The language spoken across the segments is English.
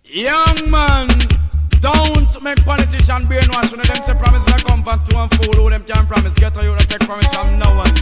Young man, don't make politicians brainwash. You know them say promises are come from to and fool. Who them can promise? Get a you to take promise from no one.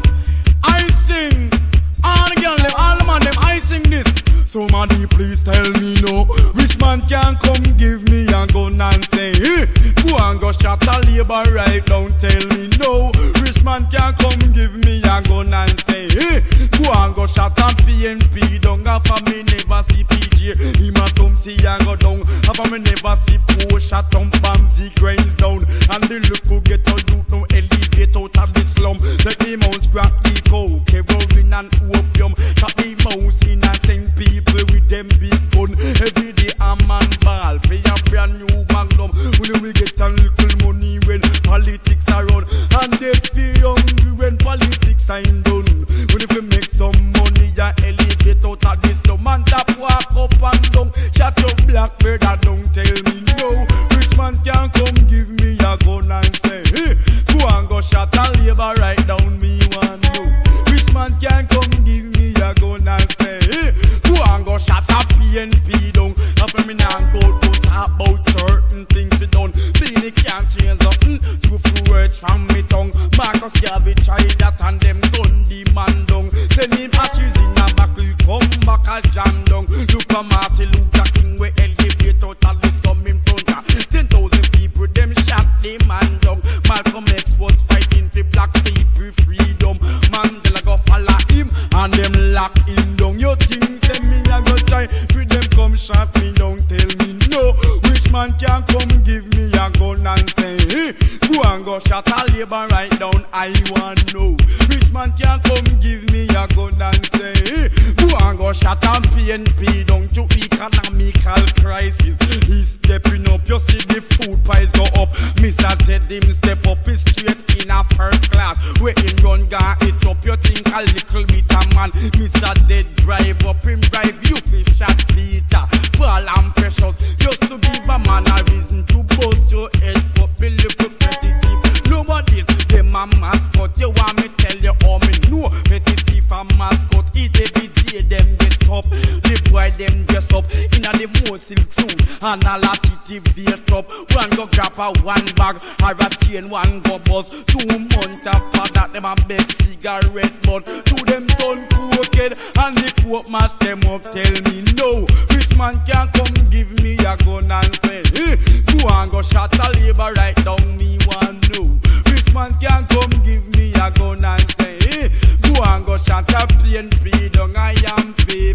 I sing, all the girls, all the man, them, I sing this. Somebody please tell me no. Which man can come give me a gun and say, hey, go and go shot a labor right down. Tell me no. Which man can come give me a gun and say, hey, go and go shot a PNP down. After me never see PJ, him a come see and go down. After me never see poor shot on Bamsy grinds down. And the look who get a youth now elevate out of the slum. Take the mouse, crack the coke, heroin and opium. Shot the mouse in and send people with them big gun. Every day a man ball for a brand new magnum. When we get a little money when politics are run, and they feel hungry when politics are done. When if we make some money and elevate out of this slum and tap walk up and down, shut your blackbird and don't tell me no. Which man can come give me a gun and say, hey, go and go shot a labor right down me one no. Which man can come give me a gun and say, hey, go and go shot a PNP down. After me now go to talk about certain things we done. Beanie can't change nothing. Two few words from me tongue. Marcus Garvey tried that and them gun the man down. Send him ashes in a buckle, come back a jam down. Look at Martin Luther King we elevate out of the slum in front of 10,000 people, them shot the man down. Malcolm X was fighting for black people freedom. Mandela go follow him and them lock him down. You think say me a go try with them come shot me down? Tell me no. Which man can come give me a gun and say, hey, go and go shot a labor right down? I want know. Which man can come give me a gun and say, hey, go and go shot a PNP down to economical crisis? He's stepping up, you see the food price go up. Mr. Ted him step up, he's straight in a first class. Where him run gun it up, you think a little bit a man. Mr. Dead drive up, him drive you fish shot Peter, Paul and Precious, just to give a man a reason to bust your head up. Be little repetitive. Nobody's them a mascot. You want me tell you how me know? Repetitive a mascot. Eat every day them get up. The boy them dress up in a the most silk suit and a lot of veer up. One go grab a one bag or a chain, one go bust. 2 months after that them a beg cigarette butt. To them turn crooked and the coke mash them up. Tell me no. Which man can come give me a gun and say, hey, go and go shot a labor right down me one no. Which man can come give me a gun and say, hey, go and go shot a PNP down? I am pay.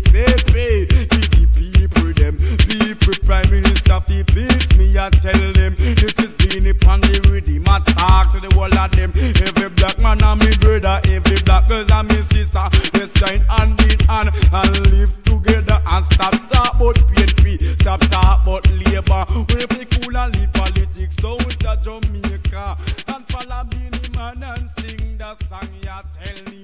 Give the people them, people prime minister fi peace. Me a tell them, this is Beanie Pan the rhythm. I talk to the whole of them. Every black man and me brother, every black girl and me sister. Let's join hand in hand and live together and stop talk about PNP, stop talk about labor. We be cool and leave politics out of Jamaica and follow Beanie Man and sing the song. Ya tell me.